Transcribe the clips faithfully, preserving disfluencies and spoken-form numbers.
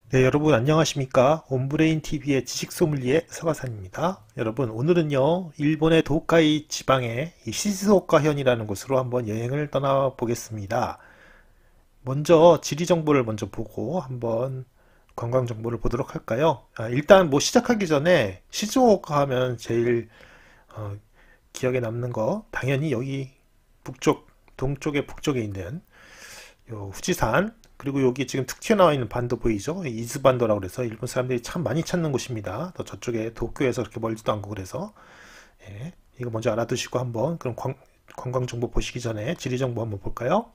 네, 여러분 안녕하십니까? 온브레인 티비의 지식 소믈리에 서가산입니다. 여러분, 오늘은요, 일본의 도카이 지방의 이 시즈오카현이라는 곳으로 한번 여행을 떠나보겠습니다. 먼저 지리 정보를 먼저 보고 한번 관광 정보를 보도록 할까요? 아, 일단 뭐 시작하기 전에 시즈오카 하면 제일 어, 기억에 남는 거 당연히 여기 북쪽, 동쪽에 북쪽에 있는 요 후지산, 그리고 여기 지금 툭 튀어나와 있는 반도 보이죠? 이즈반도라고 그래서 일본 사람들이 참 많이 찾는 곳입니다. 또 저쪽에 도쿄에서 그렇게 멀지도 않고 그래서 예, 이거 먼저 알아두시고 한번 그럼 관, 관광 정보 보시기 전에 지리 정보 한번 볼까요?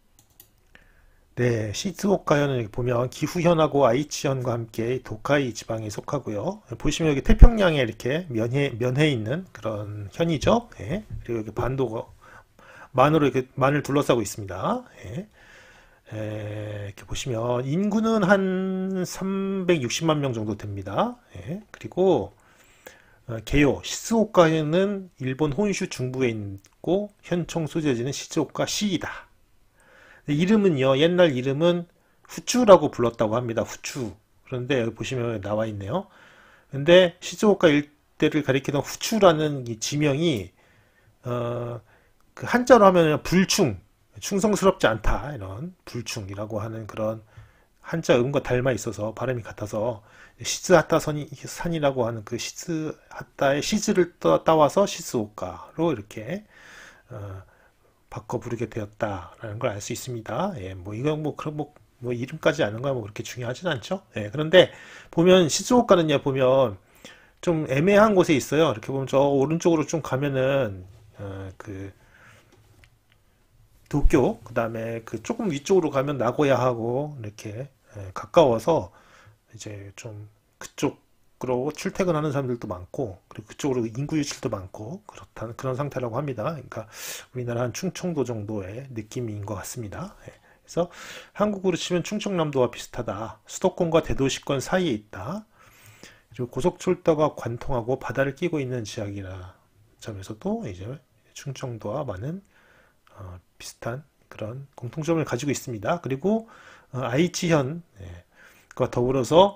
네, 시즈오카현은 여기 보면 기후현하고 아이치현과 함께 도카이 지방에 속하고요. 보시면 여기 태평양에 이렇게 면해 면해 있는 그런 현이죠. 예, 그리고 여기 반도가 만으로 이렇게 만을 둘러싸고 있습니다. 예. 에, 이렇게 보시면 인구는 한 삼백육십만 명 정도 됩니다. 예, 그리고 어, 개요 시즈오카는 일본 혼슈 중부에 있고 현총 소재지는 시즈오카 시이다. 이름은요, 옛날 이름은 후추라고 불렀다고 합니다. 후추. 그런데 여기 보시면 나와 있네요. 근데 시즈오카 일대를 가리키던 후추라는 이 지명이 어, 그 한자로 하면 불충, 충성스럽지 않다, 이런 불충이라고 하는 그런 한자 음과 닮아 있어서 발음이 같아서 시즈하타 선이, 산이라고 하는 그 시즈하타의 시즈를 떠, 따와서 시즈오카로 이렇게 어, 바꿔 부르게 되었다라는 걸 알 수 있습니다. 예, 뭐 이건 뭐 그런 뭐, 뭐 이름까지 아는 거야 뭐 그렇게 중요하진 않죠. 예, 그런데 보면 시즈오카는요, 보면 좀 애매한 곳에 있어요. 이렇게 보면 저 오른쪽으로 좀 가면은 어, 그 도쿄, 그 다음에 그 조금 위쪽으로 가면 나고야하고 이렇게 예, 가까워서 이제 좀 그쪽으로 출퇴근하는 사람들도 많고, 그리고 그쪽으로 인구 유출도 많고 그렇다는 그런 상태라고 합니다. 그러니까 우리나라 한 충청도 정도의 느낌인 것 같습니다. 예, 그래서 한국으로 치면 충청남도와 비슷하다. 수도권과 대도시권 사이에 있다. 그리고 고속철도가 관통하고 바다를 끼고 있는 지역이라 점에서도 이제 충청도와 많은 어, 비슷한 그런 공통점을 가지고 있습니다. 그리고 어, 아이치현과 더불어서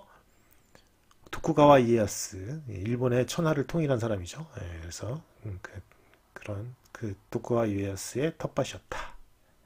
도쿠가와 이에야스, 예, 일본의 천하를 통일한 사람이죠. 예, 그래서 음, 그, 그런 그 도쿠가와 이에야스의 텃밭이었다.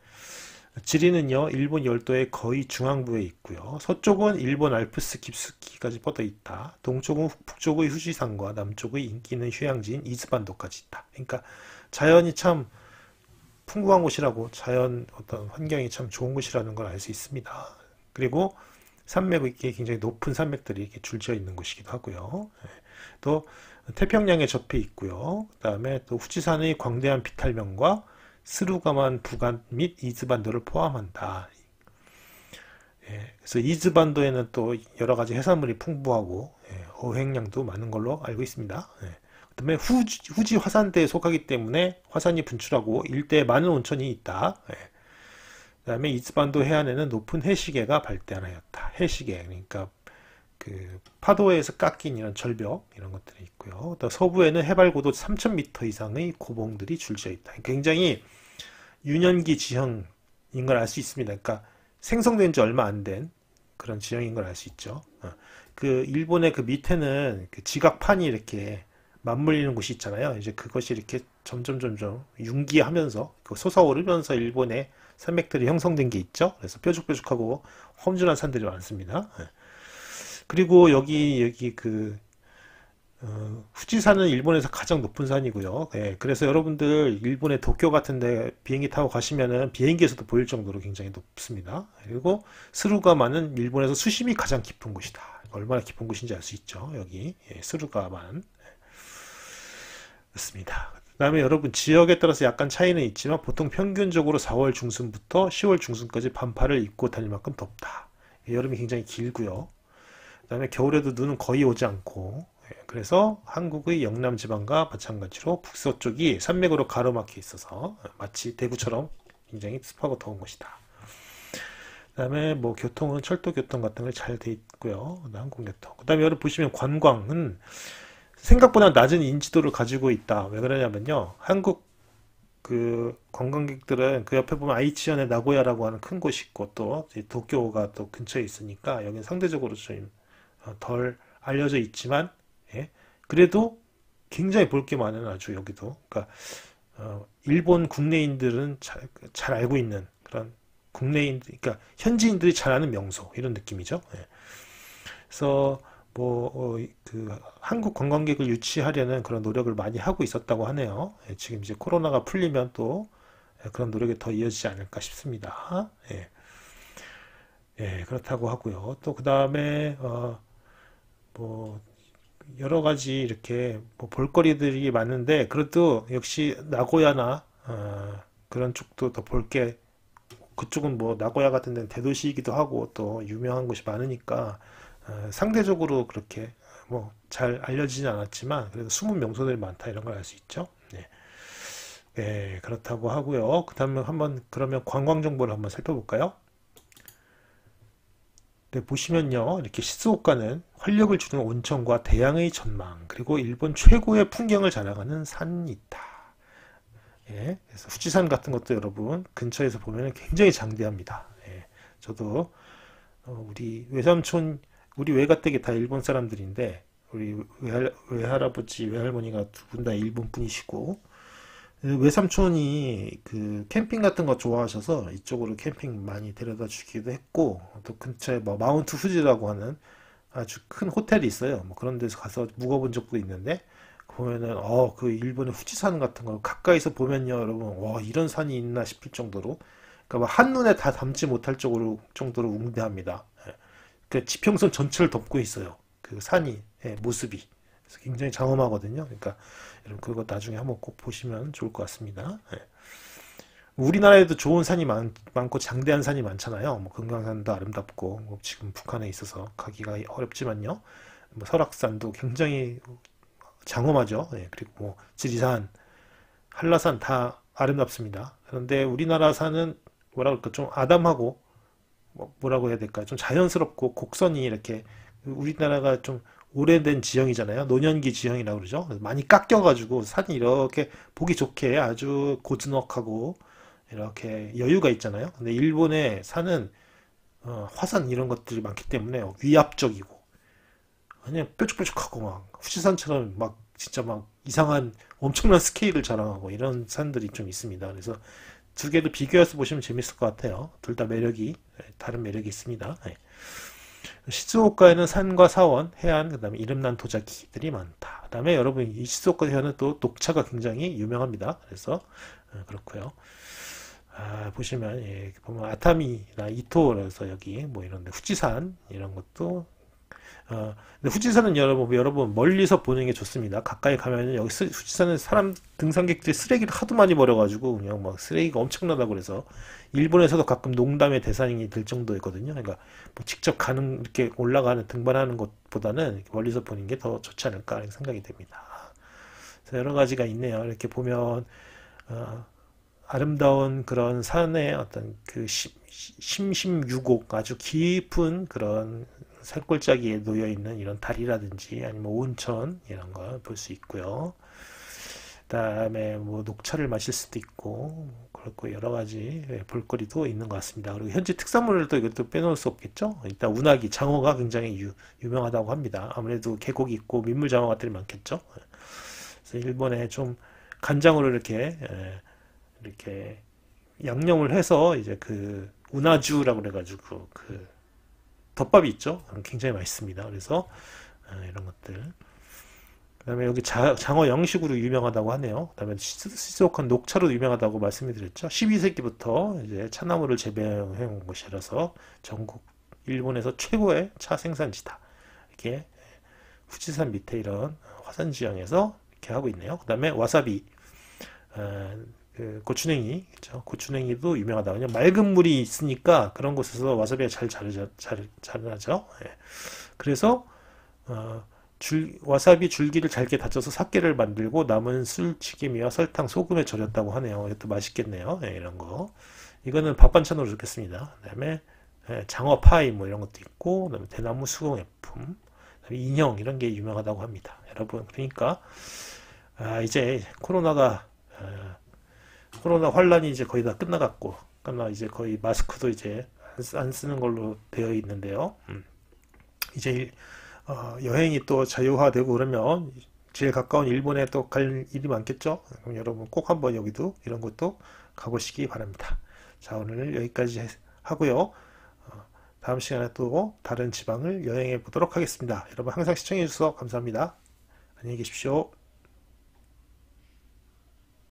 지리는요, 일본 열도의 거의 중앙부에 있고요. 서쪽은 일본 알프스 깊숙이까지 뻗어 있다. 동쪽은 북쪽의 후지산과 남쪽의 인기 있는 휴양지인 이즈반도까지 있다. 그러니까 자연이 참 풍부한 곳이라고, 자연 어떤 환경이 참 좋은 곳이라는 걸 알 수 있습니다. 그리고 산맥이 굉장히 높은 산맥들이 이렇게 줄지어 있는 곳이기도 하고요. 예. 또 태평양에 접해 있고요. 그 다음에 또 후지산의 광대한 비탈면과 스루가만 부간 및 이즈반도를 포함한다. 예. 그래서 이즈반도에는 또 여러 가지 해산물이 풍부하고 예, 어획량도 많은 걸로 알고 있습니다. 예. 그다음에 후지, 후지 화산대에 속하기 때문에 화산이 분출하고 일대에 많은 온천이 있다. 예. 그다음에 이즈반도 해안에는 높은 해시계가 발달하였다. 해시계, 그러니까 그 파도에서 깎인 이런 절벽 이런 것들이 있고요. 또 서부에는 해발 고도 삼천 미터 이상의 고봉들이 줄지어 있다. 굉장히 유년기 지형인 걸 알 수 있습니다. 그러니까 생성된 지 얼마 안 된 그런 지형인 걸 알 수 있죠. 어. 그 일본의 그 밑에는 그 지각판이 이렇게 맞물리는 곳이 있잖아요. 이제 그것이 이렇게 점점 점점 융기하면서 그 솟아오르면서 일본의 산맥들이 형성된 게 있죠. 그래서 뾰족뾰족하고 험준한 산들이 많습니다. 예. 그리고 여기 여기 그 어, 후지산은 일본에서 가장 높은 산이고요. 예, 그래서 여러분들 일본의 도쿄 같은데 비행기 타고 가시면은 비행기에서도 보일 정도로 굉장히 높습니다. 그리고 스루가마는 일본에서 수심이 가장 깊은 곳이다. 얼마나 깊은 곳인지 알 수 있죠. 여기 예, 스루가만 그렇습니다. 그다음에 여러분 지역에 따라서 약간 차이는 있지만 보통 평균적으로 사월 중순부터 시월 중순까지 반팔을 입고 다닐 만큼 덥다. 여름이 굉장히 길고요. 그다음에 겨울에도 눈은 거의 오지 않고 예, 그래서 한국의 영남 지방과 마찬가지로 북서쪽이 산맥으로 가로막혀 있어서 마치 대구처럼 굉장히 습하고 더운 곳이다. 그다음에 뭐 교통은 철도 교통 같은 게 잘 돼 있고요. 항공교통. 그다음에 여러분 보시면 관광은 생각보다 낮은 인지도를 가지고 있다. 왜 그러냐면요, 한국 그 관광객들은 그 옆에 보면 아이치현의 나고야라고 하는 큰 곳이 있고 또 이제 도쿄가 또 근처에 있으니까 여기는 상대적으로 좀 덜 알려져 있지만 예, 그래도 굉장히 볼 게 많은 아주 여기도 그러니까 어, 일본 국내인들은 잘, 잘 알고 있는 그런 국내인들 그러니까 현지인들이 잘 아는 명소 이런 느낌이죠. 예. 그래서 뭐, 어, 그, 한국 관광객을 유치하려는 그런 노력을 많이 하고 있었다고 하네요. 예, 지금 이제 코로나가 풀리면 또 예, 그런 노력이 더 이어지지 않을까 싶습니다. 예, 예, 그렇다고 하고요. 또 그 다음에, 어, 뭐, 여러 가지 이렇게 뭐 볼거리들이 많은데, 그래도 역시 나고야나, 어, 그런 쪽도 더 볼 게, 그쪽은 뭐 나고야 같은 데는 대도시이기도 하고 또 유명한 곳이 많으니까, 어, 상대적으로 그렇게 뭐 잘 알려지진 않았지만 그래도 숨은 명소들이 많다 이런 걸 알 수 있죠. 네. 네, 그렇다고 하고요. 그다음에 한번 그러면 관광 정보를 한번 살펴볼까요? 네, 보시면요. 이렇게 시즈오카는 활력을 주는 온천과 대양의 전망, 그리고 일본 최고의 풍경을 자랑하는 산이 있다. 예, 그래서 후지산 같은 것도 여러분 근처에서 보면 굉장히 장대합니다. 예, 저도 어, 우리 외삼촌, 우리 외가댁이 다 일본 사람들인데, 우리 외할, 외할아버지, 외할머니가 두 분 다 일본 분이시고, 외삼촌이 그 캠핑 같은 거 좋아하셔서 이쪽으로 캠핑 많이 데려다 주기도 했고, 또 근처에 뭐 마운트 후지라고 하는 아주 큰 호텔이 있어요. 뭐 그런 데서 가서 묵어본 적도 있는데, 보면은, 어, 그 일본의 후지산 같은 거 가까이서 보면요, 여러분, 와, 이런 산이 있나 싶을 정도로, 그러니까 뭐 한눈에 다 담지 못할 정도로, 정도로 웅대합니다. 예. 그 지평선 전체를 덮고 있어요. 그 산이, 예, 모습이. 그래서 굉장히 장엄하거든요. 그러니까 여러분 그거 나중에 한번 꼭 보시면 좋을 것 같습니다. 예. 우리나라에도 좋은 산이 많, 많고 장대한 산이 많잖아요. 뭐 금강산도 아름답고 뭐 지금 북한에 있어서 가기가 어렵지만요. 뭐 설악산도 굉장히 장엄하죠. 예, 그리고 뭐 지리산, 한라산 다 아름답습니다. 그런데 우리나라 산은 뭐라 그럴까 좀 아담하고 뭐 뭐라고 해야 될까 좀 자연스럽고 곡선이 이렇게 우리나라가 좀 오래된 지형이잖아요. 노년기 지형이라고 그러죠. 그래서 많이 깎여가지고 산이 이렇게 보기 좋게 아주 고즈넉하고 이렇게 여유가 있잖아요. 근데 일본의 산은 어, 화산 이런 것들이 많기 때문에 위압적이고 그냥 뾰족뾰족하고 막 후지산처럼 막 진짜 막 이상한 엄청난 스케일을 자랑하고 이런 산들이 좀 있습니다. 그래서 두 개를 비교해서 보시면 재밌을 것 같아요. 둘 다 매력이 다른 매력이 있습니다. 네. 시즈오카에는 산과 사원, 해안, 그다음에 이름난 도자기들이 많다. 그다음에 여러분 이 시즈오카 해안은 또 녹차가 굉장히 유명합니다. 그래서 어, 그렇고요. 아, 보시면 예, 보면 아타미나 이토라서 여기 뭐 이런 데 후지산 이런 것도 어, 근데 후지산은 여러분, 여러분 멀리서 보는 게 좋습니다. 가까이 가면은 여기 스- 후지산은 사람 등산객들이 쓰레기를 하도 많이 버려가지고 그냥 막 쓰레기가 엄청나다고 그래서 일본에서도 가끔 농담의 대상이 될 정도였거든요. 그러니까 뭐 직접 가는 이렇게 올라가는 등반하는 것보다는 이렇게 멀리서 보는 게 더 좋지 않을까 하는 생각이 됩니다. 그래서 여러 가지가 있네요. 이렇게 보면 어, 아름다운 그런 산의 어떤 그 심- 심심유곡 아주 깊은 그런 산골짜기에 놓여 있는 이런 다리라든지 아니면 온천 이런 거 볼 수 있고요. 그다음에 뭐 녹차를 마실 수도 있고 그렇고 여러 가지 예, 볼거리도 있는 것 같습니다. 그리고 현지 특산물을 또 이것도 빼놓을 수 없겠죠. 일단 운하기 장어가 굉장히 유, 유명하다고 합니다. 아무래도 계곡이 있고 민물 장어들이 많겠죠. 그래서 일본에 좀 간장으로 이렇게 예, 이렇게 양념을 해서 이제 그 운하주라고 그래가지고 그 덮밥이 있죠. 굉장히 맛있습니다. 그래서 어, 이런 것들. 그다음에 여기 자- 장어 양식으로 유명하다고 하네요. 그다음에 시- 시즈오카는 녹차로 유명하다고 말씀을 드렸죠. 십이 세기부터 이제 차나무를 재배해 온 곳이라서 전국 일본에서 최고의 차 생산지다. 이렇게 후지산 밑에 이런 화산 지형에서 이렇게 하고 있네요. 그다음에 와사비. 어, 그 고추냉이, 그죠? 고추냉이도 유명하다. 그냥 맑은 물이 있으니까 그런 곳에서 와사비가 잘 자르죠, 잘, 자라죠. 예. 그래서, 어, 줄, 와사비 줄기를 잘게 다져서 삭개를 만들고 남은 술치기미와 설탕, 소금에 절였다고 하네요. 이것도 맛있겠네요. 예, 이런 거. 이거는 밥 반찬으로 좋겠습니다. 그다음에 예, 장어 파이 뭐 이런 것도 있고, 그다음에 대나무 수공예품, 그다음에 인형 이런 게 유명하다고 합니다. 여러분, 그러니까 아, 이제 코로나가 어, 코로나 환란이 이제 거의 다 끝나갔고, 끝나 이제 거의 마스크도 이제 안 쓰- 안 쓰는 걸로 되어 있는데요. 음, 이제 어, 여행이 또 자유화되고 그러면 제일 가까운 일본에 또 갈 일이 많겠죠? 그럼 여러분 꼭 한번 여기도 이런 것도 가보시기 바랍니다. 자, 오늘 여기까지 해- 하고요. 어, 다음 시간에 또 다른 지방을 여행해 보도록 하겠습니다. 여러분 항상 시청해 주셔서 감사합니다. 안녕히 계십시오.